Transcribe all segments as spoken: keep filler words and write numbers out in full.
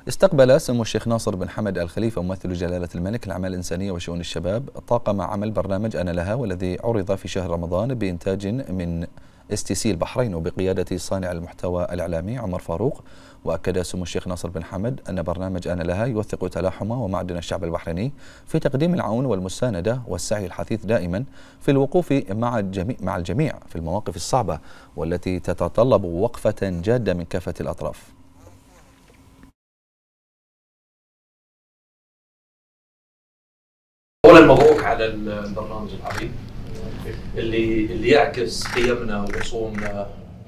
استقبل سمو الشيخ ناصر بن حمد آل خليفة ممثل جلالة الملك الأعمال الإنسانية وشؤون الشباب طاقم عمل برنامج أنا لها، والذي عرض في شهر رمضان بإنتاج من اس تي سي البحرين وبقيادة صانع المحتوى الإعلامي عمر فاروق. وأكد سمو الشيخ ناصر بن حمد أن برنامج أنا لها يوثق تلاحم ومعدن الشعب البحريني في تقديم العون والمساندة والسعي الحثيث دائما في الوقوف مع الجميع مع الجميع في المواقف الصعبة والتي تتطلب وقفة جادة من كافة الأطراف. أولا مبروك على البرنامج العظيم اللي اللي يعكس قيمنا ورسومنا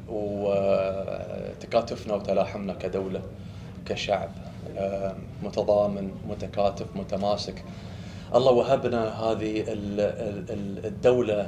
وتكاتفنا وتلاحمنا كدولة كشعب متضامن متكاتف متماسك. الله وهبنا هذه الدولة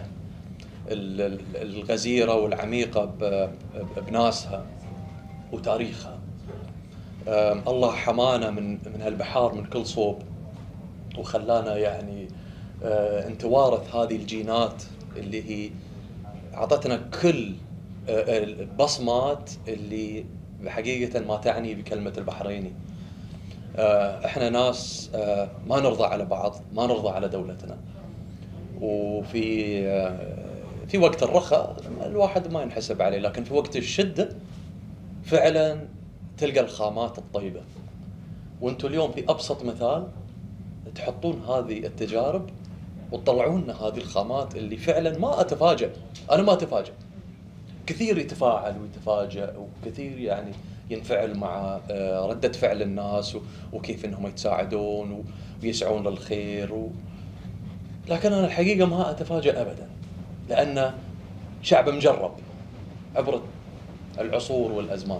الغزيرة والعميقة بناسها وتاريخها. الله حمانا من من هالبحار من كل صوب وخلانا يعني آه نتوارث هذه الجينات اللي هي أعطتنا كل آه البصمات اللي بحقيقة ما تعني بكلمة البحريني. آه احنا ناس آه ما نرضى على بعض، ما نرضى على دولتنا، وفي آه في وقت الرخاء الواحد ما ينحسب عليه، لكن في وقت الشدة فعلا تلقى الخامات الطيبة. وانتم اليوم في أبسط مثال تحطون هذه التجارب وتطلعون لنا هذه الخامات اللي فعلا ما اتفاجئ، انا ما اتفاجئ. كثير يتفاعل ويتفاجئ وكثير يعني ينفعل مع ردة فعل الناس وكيف انهم يتساعدون ويسعون للخير و... لكن انا الحقيقة ما اتفاجئ ابدا، لان شعب مجرب عبر العصور والازمان.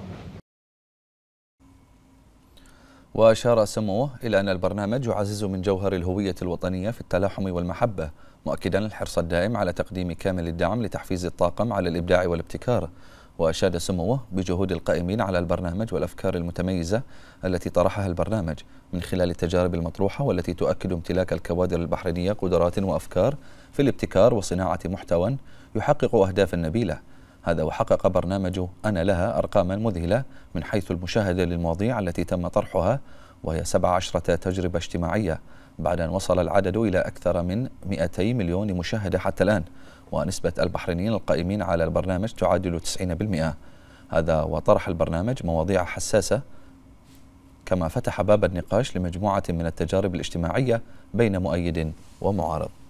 وأشار سموه إلى أن البرنامج يعزز من جوهر الهوية الوطنية في التلاحم والمحبة، مؤكدا الحرص الدائم على تقديم كامل الدعم لتحفيز الطاقم على الإبداع والابتكار. وأشاد سموه بجهود القائمين على البرنامج والأفكار المتميزة التي طرحها البرنامج من خلال التجارب المطروحة، والتي تؤكد امتلاك الكوادر البحرينية قدرات وأفكار في الابتكار وصناعة محتوى يحقق أهدافا نبيلة. هذا وحقق برنامج أنا لها أرقاما مذهلة من حيث المشاهدة للمواضيع التي تم طرحها، وهي سبع عشرة تجربة اجتماعية، بعد أن وصل العدد إلى أكثر من مئتي مليون مشاهدة حتى الآن، ونسبة البحرينيين القائمين على البرنامج تعادل تسعين بالمئة. هذا وطرح البرنامج مواضيع حساسة، كما فتح باب النقاش لمجموعة من التجارب الاجتماعية بين مؤيد ومعارض.